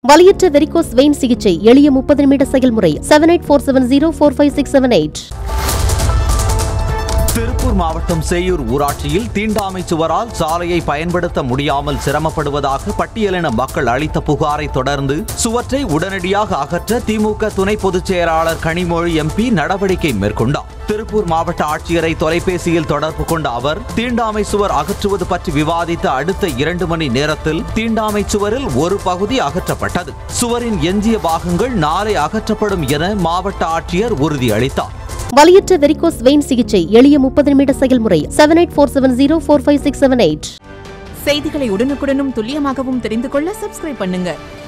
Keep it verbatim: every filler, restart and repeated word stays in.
வலியற்ற varicose vein சிகிச்சை எளிய முப்பது நிமிட செயல்முறை. Seven eight four seven zero four five six seven eight. Tiruppur மாவட்டம் சேயூர் ஊராட்சியில் தீண்டாமை சுவரால் சாலையை பயன்படுத்த முடியாமல் சிரமப்படுவதாக பட்டியலின மக்கள் அளித்த புகாரை தொடர்ந்து சுவற்றை உடனடியாக அகற்ற திமுக துணை பொதுச் செயலாளர் கனிமொழி எம்பி நடவடிக்கை மேற்கொண்டார். திருப்பூர் மாவட்ட ஆட்சியரை தொலைபேசியில் தொடர்பு கொண்ட அவர் தீண்டாமை சுவர் அகற்றுவது பற்றி விவாதித்த அடுத்த இரண்டு மணி நேரத்தில் தீண்டாமை சுவரில் ஒரு பகுதி அகற்றப்பட்டது. சுவரின் எஞ்சிய பாகங்கள் நாளை அகற்றப்படும் என மாவட்ட ஆட்சியர் உறுதியளித்தார். வலியற்ற வெரிகோஸ் வெயின் சிகிச்சை எளிய முப்பது நிமிட செயல்முறை. Seven eight four seven zero four five six seven eight. செய்திகளை உடனுக்குடனும் துல்லியமாகவும் தெரிந்து கொள்ள சப்ஸ்கிரைப் பண்ணுங்க.